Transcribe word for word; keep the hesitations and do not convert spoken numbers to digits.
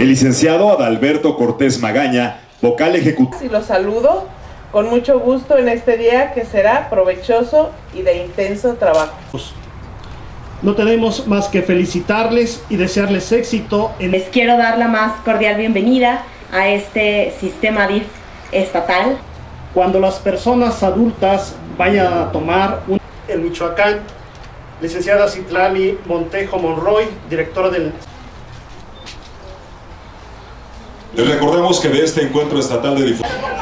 El licenciado Adalberto Cortés Magaña, vocal ejecutivo. Y los saludo con mucho gusto en este día que será provechoso y de intenso trabajo. No tenemos más que felicitarles y desearles éxito. En... Les quiero dar la más cordial bienvenida a este sistema D I F estatal. Cuando las personas adultas vayan a tomar un... En Michoacán, licenciada Citlali Montejo Monroy, directora del... Les recordamos que de este encuentro estatal de difusión